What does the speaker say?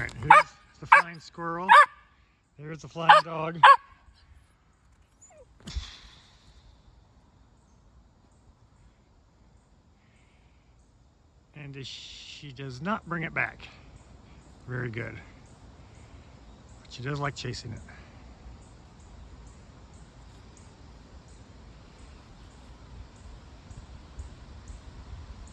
Alright, here's the flying squirrel. There's the flying dog. And she does not bring it back. Very good. But she does like chasing it.